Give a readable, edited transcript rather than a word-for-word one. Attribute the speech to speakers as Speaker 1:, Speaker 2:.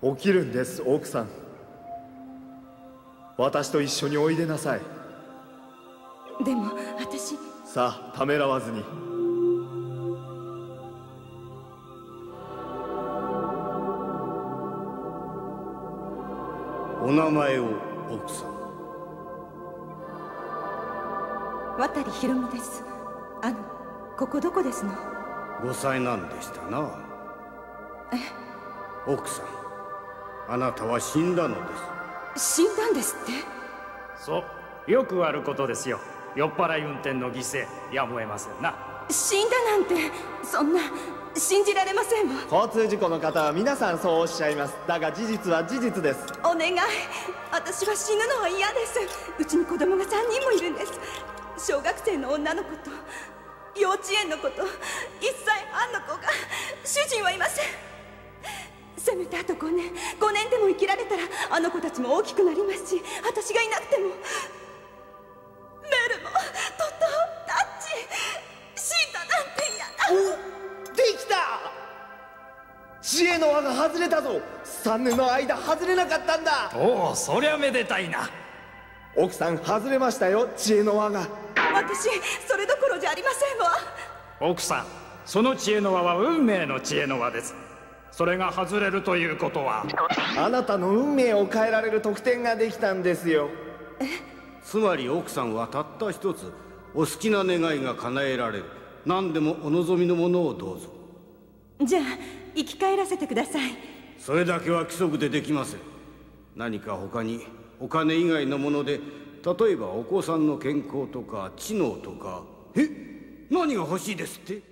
Speaker 1: 起きるんです、奥さん。私と一緒においでなさい。
Speaker 2: でも私。
Speaker 1: さあ、ためらわずに。
Speaker 3: お名前を、奥さん。
Speaker 2: 渡ひろみです。ここどこですの
Speaker 3: 5歳なんでしたな。奥さん、あなたは死んだのです。
Speaker 2: 死んだんですって？
Speaker 4: そう、よくあることですよ。酔っ払い運転の犠牲、やむを得ませんな。
Speaker 2: 死んだなんて、そんな、信じられませんわ。
Speaker 1: 交通事故の方は皆さんそうおっしゃいます。だが事実は事実です。
Speaker 2: お願い、私は死ぬのは嫌です。うちに子供が3人もいるんです。小学生の女の子と幼稚園の子と1歳半の子が。主人はいません。せめてあと5年でも生きられたら、あの子たちも大きくなりますし、私がいなくても。メルもトト、タッチ、死んだなんて嫌だ。
Speaker 1: お、できた。知恵の輪が外れたぞ。3年の間外れなかったんだ。
Speaker 4: おお、そりゃめでたいな。
Speaker 1: 奥さん外れましたよ、知恵の輪が。
Speaker 2: 私それどころじゃありませんわ。
Speaker 4: 奥さん、その知恵の輪は運命の知恵の輪です。それが外れるということは、
Speaker 1: あなたの運命を変えられる特典ができたんですよ。
Speaker 3: つまり奥さんはたった一つ、お好きな願いが叶えられる。何でもお望みのものをどうぞ。
Speaker 2: じゃあ生き返らせてください。
Speaker 3: それだけは規則でできません。何か他にお金以外のもので、例えばお子さんの健康とか知能とか。何が欲しいですって？